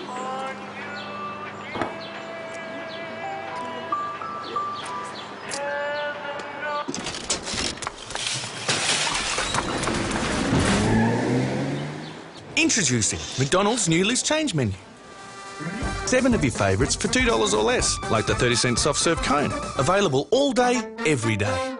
Introducing McDonald's new Loose Change menu. 7 of your favourites for $2 or less, like the 30-cent soft serve cone. Available all day, every day.